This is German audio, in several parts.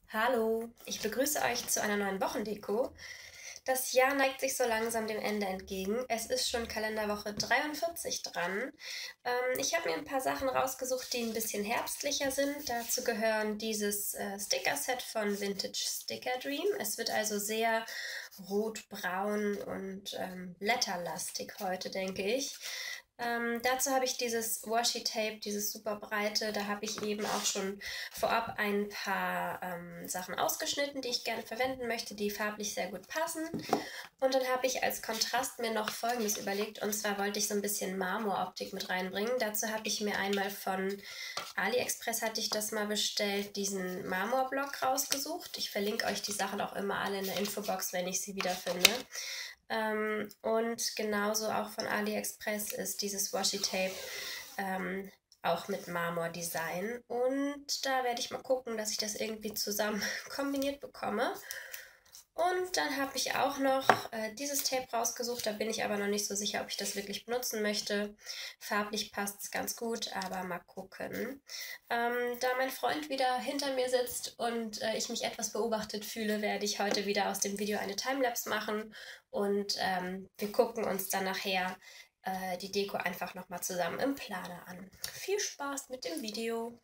Hallo, ich begrüße euch zu einer neuen Wochendeko. Das Jahr neigt sich so langsam dem Ende entgegen. Es ist schon Kalenderwoche 43 dran. Ich habe mir ein paar Sachen rausgesucht, die ein bisschen herbstlicher sind. Dazu gehören dieses Sticker-Set von Vintage Sticker Dream. Es wird also sehr rot-braun und letterlastig heute, denke ich. Dazu habe ich dieses Washi-Tape, dieses super breite. Da habe ich eben auch schon vorab ein paar Sachen ausgeschnitten, die ich gerne verwenden möchte, die farblich sehr gut passen. Und dann habe ich als Kontrast mir noch Folgendes überlegt. Und zwar wollte ich so ein bisschen Marmoroptik mit reinbringen. Dazu habe ich mir einmal von AliExpress, hatte ich das mal bestellt, diesen Marmorblock rausgesucht. Ich verlinke euch die Sachen auch immer alle in der Infobox, wenn ich sie wiederfinde. Und genauso auch von AliExpress ist dieses Washi-Tape auch mit Marmordesign. Und da werde ich mal gucken, dass ich das irgendwie zusammen kombiniert bekomme. Und dann habe ich auch noch dieses Tape rausgesucht. Da bin ich aber noch nicht so sicher, ob ich das wirklich benutzen möchte. Farblich passt es ganz gut, aber mal gucken. Da mein Freund wieder hinter mir sitzt und ich mich etwas beobachtet fühle, werde ich heute wieder aus dem Video eine Timelapse machen. Und wir gucken uns dann nachher die Deko einfach nochmal zusammen im Planer an. Viel Spaß mit dem Video!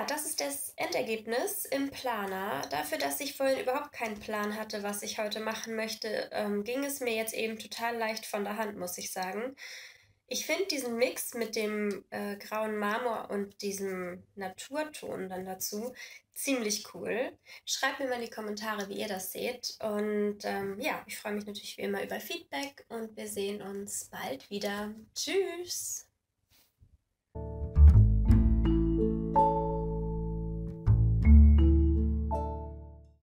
ja, das ist das Endergebnis im Planer. Dafür, dass ich vorhin überhaupt keinen Plan hatte, was ich heute machen möchte, ging es mir jetzt eben total leicht von der Hand, muss ich sagen. Ich finde diesen Mix mit dem grauen Marmor und diesem Naturton dann dazu ziemlich cool. Schreibt mir mal in die Kommentare, wie ihr das seht. Und ja, ich freue mich natürlich wie immer über Feedback und wir sehen uns bald wieder. Tschüss!